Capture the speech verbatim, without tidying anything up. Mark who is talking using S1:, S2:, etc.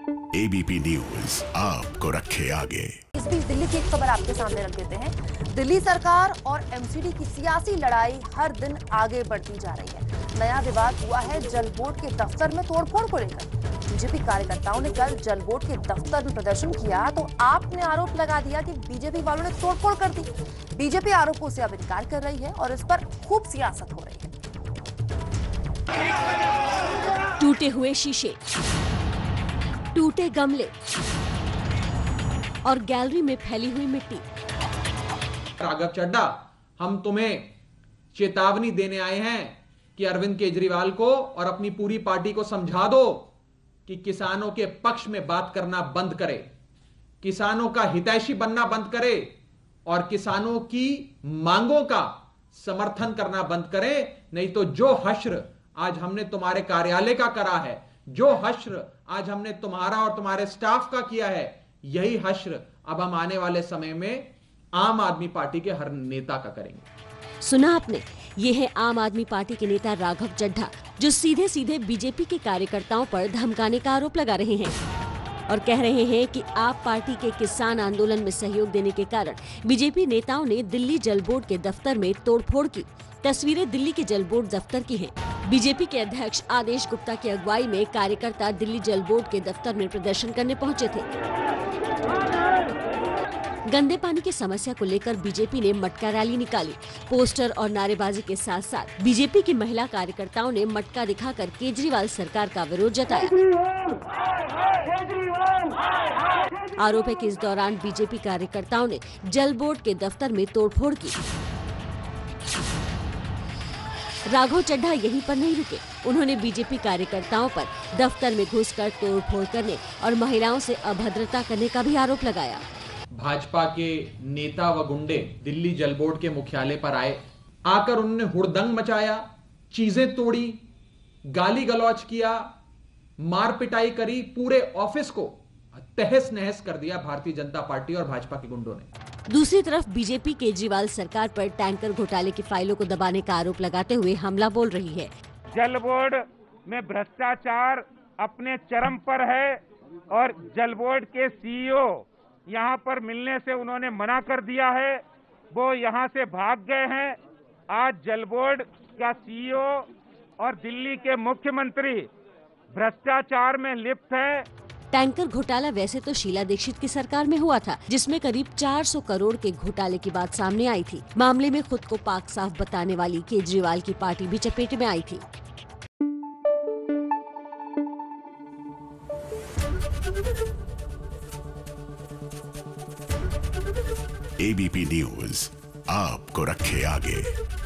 S1: ABP news आपको रखे आगे।
S2: इस बीच दिल्ली की एक खबर आपके सामने रख देते हैं। दिल्ली सरकार और एमसीडी की सियासी लड़ाई हर दिन आगे बढ़ती जा रही है। नया विवाद हुआ है जल बोर्ड के दफ्तर में तोड़फोड़ को लेकर। बीजेपी कार्यकर्ताओं ने कल जल बोर्ड के दफ्तर में प्रदर्शन किया तो आपने आरोप लगा दिया कि बीजेपी वालों ने तोड़फोड़ कर दी। बीजेपी आरोपों से अब इनकार कर रही है और इस पर खूब सियासत हो रही है।
S3: टूटे हुए शीशे, टूटे गमले और गैलरी में फैली हुई मिट्टी।
S4: राघव चड्ढा, हम तुम्हें चेतावनी देने आए हैं कि अरविंद केजरीवाल को और अपनी पूरी पार्टी को समझा दो कि किसानों के पक्ष में बात करना बंद करे, किसानों का हितैषी बनना बंद करे और किसानों की मांगों का समर्थन करना बंद करे। नहीं तो जो हश्र आज हमने तुम्हारे कार्यालय का करा है, जो हश्र आज हमने तुम्हारा और तुम्हारे स्टाफ का किया है, यही हश्र अब हम आने वाले समय में आम आदमी पार्टी के हर नेता का करेंगे।
S3: सुना आपने, ये है आम आदमी पार्टी के नेता राघव चड्ढा, जो सीधे सीधे बीजेपी के कार्यकर्ताओं पर धमकाने का आरोप लगा रहे हैं और कह रहे हैं कि आप पार्टी के किसान आंदोलन में सहयोग देने के कारण बीजेपी नेताओं ने दिल्ली जल बोर्ड के दफ्तर में तोड़फोड़ की। तस्वीरें दिल्ली के जल बोर्ड दफ्तर की हैं। बीजेपी के अध्यक्ष आदेश गुप्ता की अगुवाई में कार्यकर्ता दिल्ली जल बोर्ड के दफ्तर में प्रदर्शन करने पहुंचे थे। गंदे पानी की समस्या को लेकर बीजेपी ने मटका रैली निकाली। पोस्टर और नारेबाजी के साथ साथ बीजेपी की महिला कार्यकर्ताओं ने मटका दिखाकर केजरीवाल सरकार का विरोध जताया। आरोप है कि इस दौरान बीजेपी कार्यकर्ताओं ने जल बोर्ड के दफ्तर में तोड़फोड़ की। राघव चड्ढा यहीं पर नहीं रुके, उन्होंने बीजेपी कार्यकर्ताओं पर दफ्तर में घुसकर तोड़फोड़ करने और महिलाओं से अभद्रता करने का भी आरोप लगाया।
S4: भाजपा के नेता व गुंडे दिल्ली जल बोर्ड के मुख्यालय पर आए, आकर उन्होंने हुड़दंग मचाया, चीजें तोड़ी, गाली गलौज किया, मार पिटाई करी, पूरे ऑफिस को तहस नहस कर दिया भारतीय जनता पार्टी और भाजपा के गुंडों ने।
S3: दूसरी तरफ बीजेपी केजरीवाल सरकार पर टैंकर घोटाले की फाइलों को दबाने का आरोप लगाते हुए हमला बोल रही है।
S5: जल बोर्ड में भ्रष्टाचार अपने चरम पर है और जल बोर्ड के सीईओ यहाँ पर मिलने से उन्होंने मना कर दिया है, वो यहाँ से भाग गए हैं। आज जल बोर्ड का सीईओ और दिल्ली के मुख्यमंत्री भ्रष्टाचार में लिप्त है।
S3: टैंकर घोटाला वैसे तो शीला दीक्षित की सरकार में हुआ था, जिसमें करीब चार सौ करोड़ के घोटाले की बात सामने आई थी। मामले में खुद को पाक साफ बताने वाली केजरीवाल की पार्टी भी चपेट में आई थी।
S1: एबीपी न्यूज आपको रखे आगे।